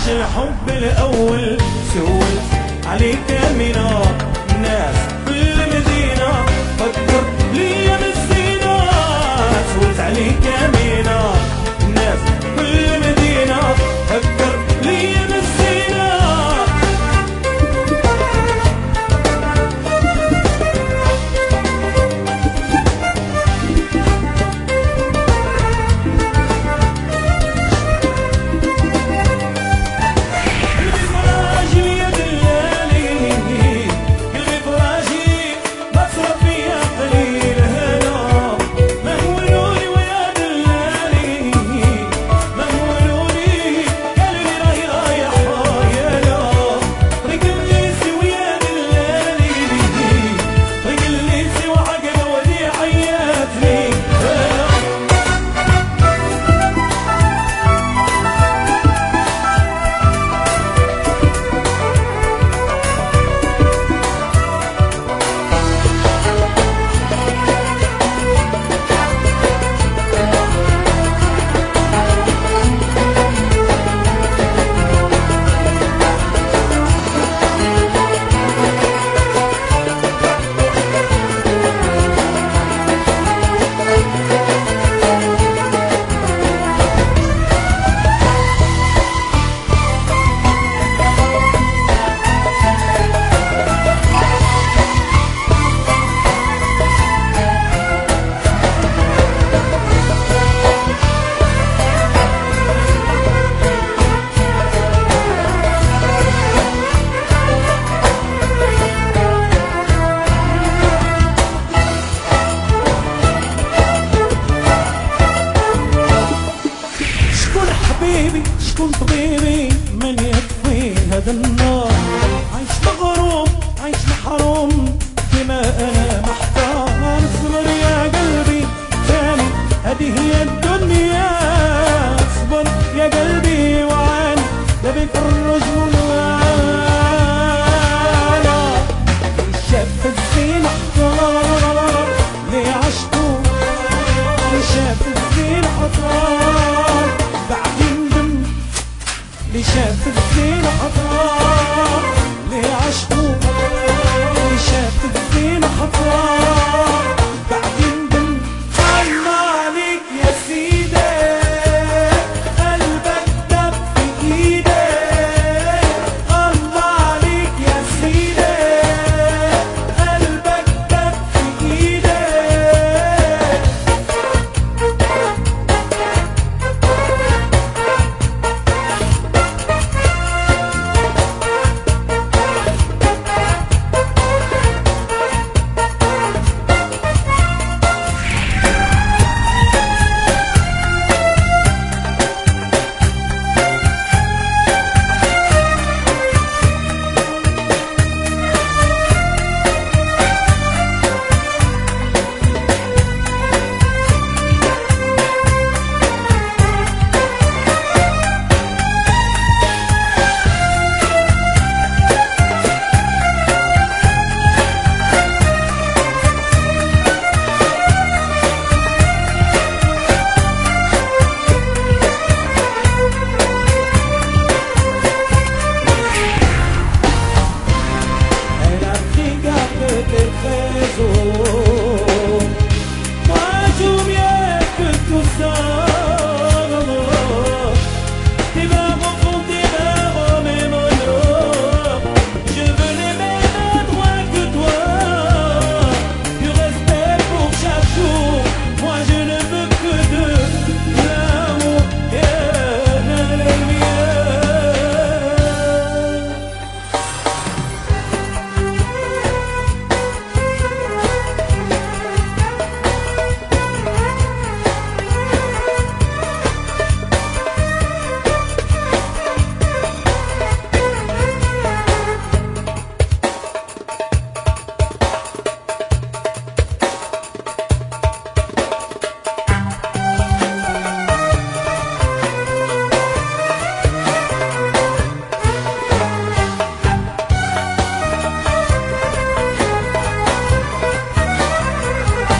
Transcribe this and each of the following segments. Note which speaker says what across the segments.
Speaker 1: الحب الأول سولت عليك يمينا الناس كل مدينة فكر ليا بالزينة سولت عليك يمينا الناس كل مدينة فكر ليا بالزينة شكون طبيبي من يكفي هذا النار عايش مغروم عايش محروم كما انا محتار اصبر يا قلبي ثاني هذه هي الدنيا اصبر يا قلبي وعاني ده بك الرجل وانا شاف الزين احتار ليه عشقه شاف الزين احتار بعدين اللي شاف الزين حطار ليه عشقه اللي شاف الزين حطار بعدين دم الله عليك يا سيدي قلبك دب في ايدي الله عليك يا سيدي قلبك دب في ايدي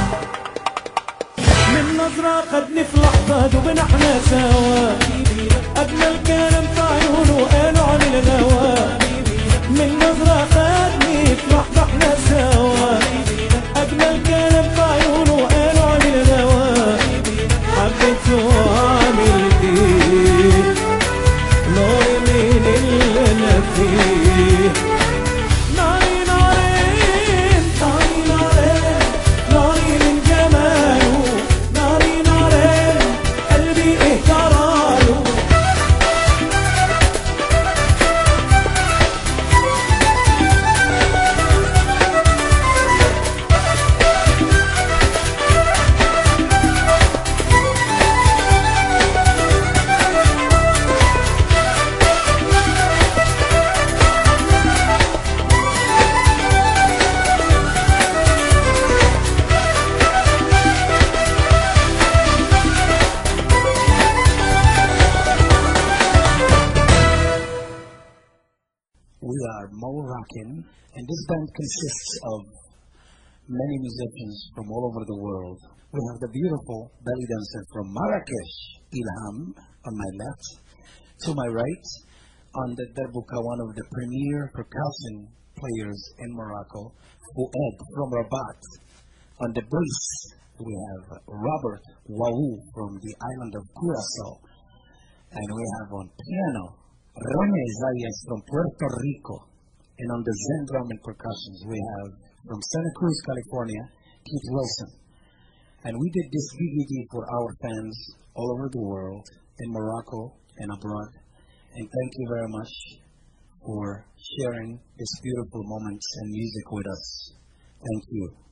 Speaker 1: خدني في لحظة دوبنا احنا سوا أجمل كلام في عيونه قالوا عن الغوا، من نظرة خدني فرح احنا سوا. أجمل كلام في عيونه قالوا عن الغوا، حبيته وعملت ايه ناري من اللي انا فيه. ناري نارين ناري نارين ناري من جماله، ناري نارين قلبي ايه جراله.
Speaker 2: We are Moroccan, and this band consists of many musicians from all over the world. We have the beautiful belly dancer from Marrakesh, Ilham, on my left. To my right, on the darbuka, one of the premier percussion players in Morocco, Fouad from Rabat. On the bass, we have Robert Waou from the island of Curaçao. And we have on piano, Rene Zayas from Puerto Rico. And on the Zen drum and percussions, we have from Santa Cruz, California, Keith Wilson. And we did this DVD for our fans all over the world, in Morocco and abroad. And thank you very much for sharing these beautiful moments and music with us. Thank you.